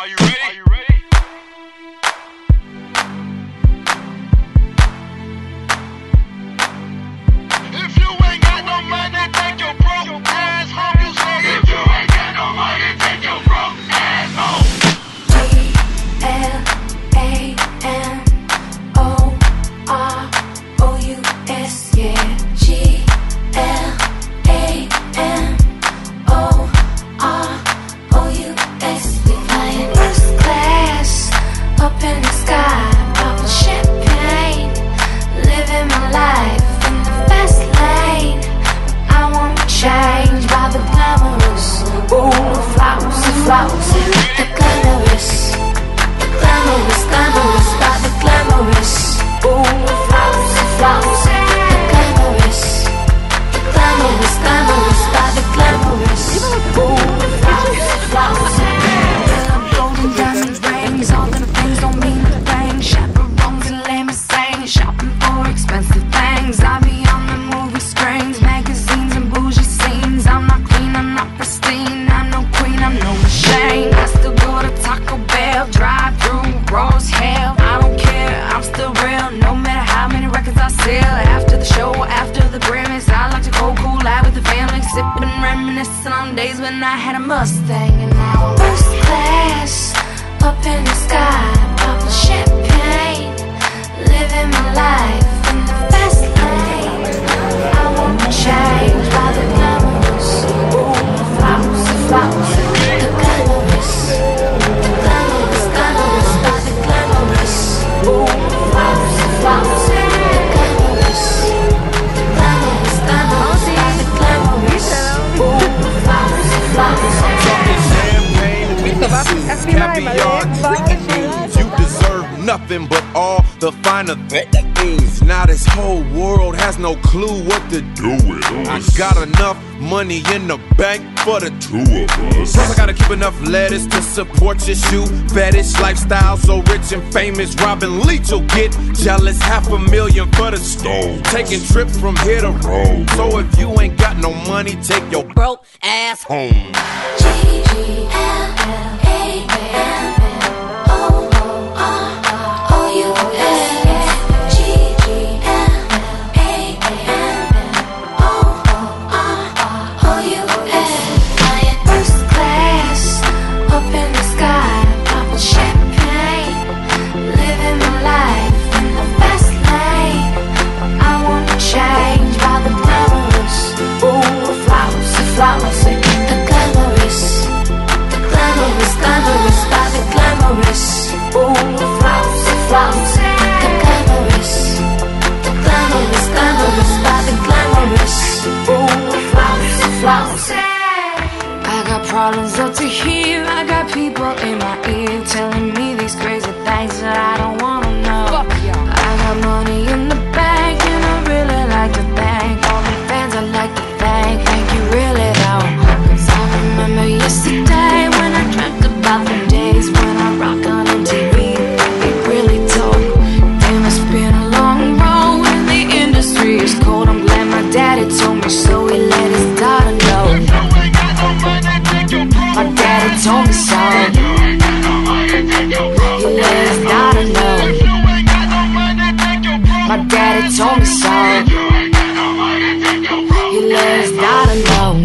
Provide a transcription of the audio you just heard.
Are you ready? Are you ready? If you ain't got no money, take your broke ass home. You say if you ain't got no money, take your broke ass home. G-L-A-M-O-R-O-U-S, yeah. G-L-A-M-O-R-O-U-S. We flying first class up in the sky, popping champagne, living my life in the fast lane. I won't change by the glamorous, ooh, the flowers, the flowers, the glamorous, the glamorous, glamorous, by the glamorous, ooh, the flowers, the flowers, the glamorous, the glamorous, glamorous, by the glamorous, ooh, the flowers, the flowers. Golden diamonds, rings, all them things don't mean a thing. Chaperones and limousines, shopping for expensive things. I be on the movie screens, magazines and bougie scenes. I'm not clean, I'm not pristine, I'm no queen, I'm no machine. I still go to Taco Bell, drive through raw as hell. I don't care, I'm still real, no matter how many records I sell. After the show, after the Grammys, I like to go cool out with the family, sipping, reminiscing on days when I had a Mustang. And now I'm first class up in the sky, popping champagne, living my life in the fast lane. I won't change by the glamorous, ooh, the flowers, the flowers, the glamorous, the glamorous, glamorous, by the glamorous, ooh, the flowers, the flowers, the glamorous, the glamorous, glamorous, by the glamorous, ooh, the flowers, the flowers. Caviar, drinking beans. You deserve nothing but all the finer things. Now this whole world has no clue what to do with us. I got enough money in the bank for the two of us. Plus I gotta keep enough lettuce to support your shoe fetish lifestyle. So rich and famous, Robin Leach will get jealous. $500,000 for the stove, taking trips from here to Rome. So if you ain't got no money, take your broke ass home. I got problems up to here, I got people in my ear telling me these crazy things that I don't wanna know. I got money in the bank and I really like to thank all the fans. I like to thank you really though. 'Cause I remember yesterday when I dreamt about the days when I rock on MTV. It really told. Damn, it's been a long road and the industry is cold. I'm glad my daddy told me so, he let his daughter know. My daddy told me so. He let his daughter know. My daddy told me so. He let his daughter know.